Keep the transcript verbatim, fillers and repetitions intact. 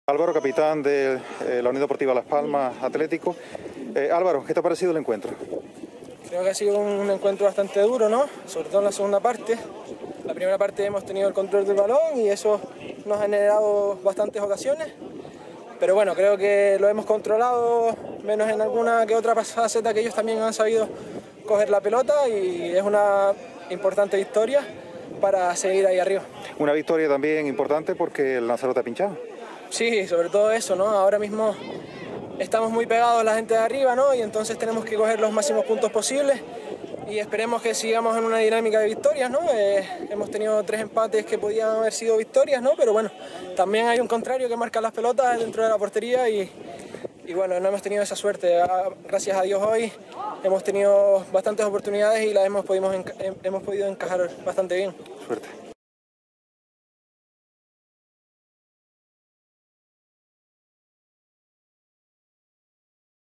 Álvaro, capitán de eh, la Unión Deportiva Las Palmas Atlético. Eh, Álvaro, ¿qué te ha parecido el encuentro? Creo que ha sido un encuentro bastante duro, ¿no? Sobre todo en la segunda parte. La primera parte hemos tenido el control del balón y eso nos ha generado bastantes ocasiones. Pero bueno, creo que lo hemos controlado, menos en alguna que otra faceta que ellos también han sabido coger la pelota, y es una importante victoria para seguir ahí arriba. Una victoria también importante porque el Lanzarote ha pinchado. Sí, sobre todo eso, ¿no? Ahora mismo estamos muy pegados a la gente de arriba, ¿no? Y entonces tenemos que coger los máximos puntos posibles y esperemos que sigamos en una dinámica de victorias, ¿no? Eh, hemos tenido tres empates que podían haber sido victorias, ¿no? Pero bueno, también hay un contrario que marca las pelotas dentro de la portería y, y bueno, no hemos tenido esa suerte. Gracias a Dios hoy hemos tenido bastantes oportunidades y las hemos podido, hemos podido encajar bastante bien. Suerte.